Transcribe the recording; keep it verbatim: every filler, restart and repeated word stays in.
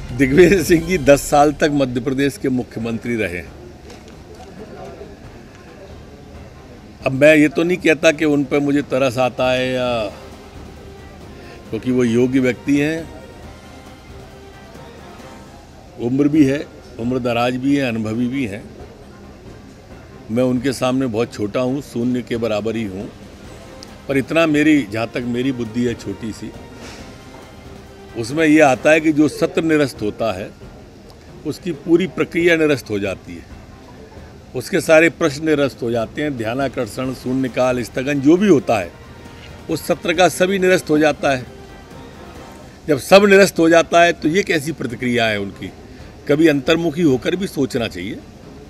दिग्विजय सिंह जी दस साल तक मध्य प्रदेश के मुख्यमंत्री रहे। अब मैं ये तो नहीं कहता कि उन पर मुझे तरस आता है, या क्योंकि वो योग्य व्यक्ति हैं, उम्र भी है, उम्र दराज भी है, अनुभवी भी हैं। मैं उनके सामने बहुत छोटा हूँ, शून्य के बराबर ही हूँ। पर इतना मेरी, जहाँ तक मेरी बुद्धि है छोटी सी, उसमें ये आता है कि जो सत्र निरस्त होता है उसकी पूरी प्रक्रिया निरस्त हो जाती है, उसके सारे प्रश्न निरस्त हो जाते हैं। ध्यानाकर्षण, शून्यकाल, स्थगन जो भी होता है उस सत्र का सभी निरस्त हो जाता है। जब सब निरस्त हो जाता है तो ये कैसी प्रतिक्रिया है उनकी? कभी अंतर्मुखी होकर भी सोचना चाहिए।